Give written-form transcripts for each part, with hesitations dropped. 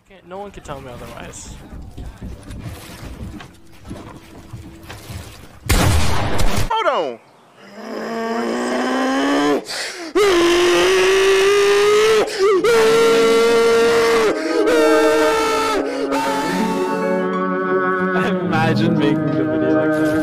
No one can tell me otherwise. Hold on. Imagine making the video like that.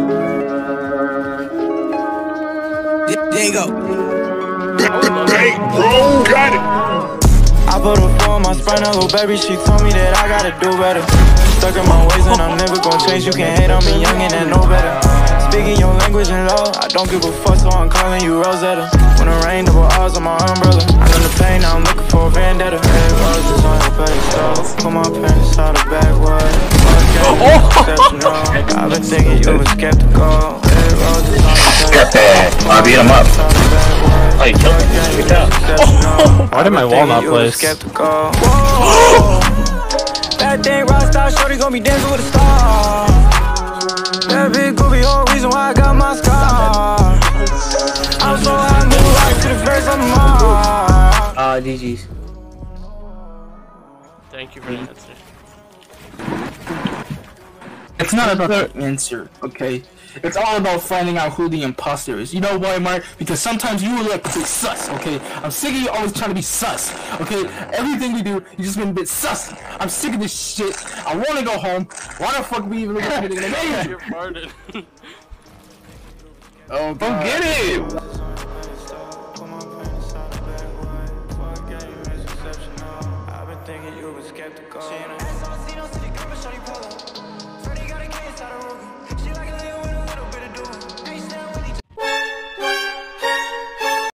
There you go. Hey, bro, got it. I put a four on my spine, a little baby, she told me that I gotta do better. Stuck in my ways and I'm never gonna change, you can't hate on me, youngin' and know better. Speaking your language in law, I don't give a fuck, so I'm calling you Rosetta. When it rain, double R's on my umbrella. I'm in the pain, now I'm looking for a vendetta. Red roses on your pedestal, put my pants out the backwood. I've been thinking you were skeptical. Red roses on your pedestal. I beat him up. Oh, you killed me. Good job. Why did my wall not place? That thing rockstar, shorty gon' be dancing with a star. That big goofy, whole reason why I got my scar. I'm so high, move right to the face of my GG's. Thank you for the answer. It's not about the answer, okay? It's all about finding out who the imposter is. You know why, Mark? Because sometimes you look sus, okay? I'm sick of you always trying to be sus, okay? Everything we do, you just been a bit sus. I'm sick of this shit. I want to go home. Why the fuck we even look at anything? You're farted. Oh, Go get it!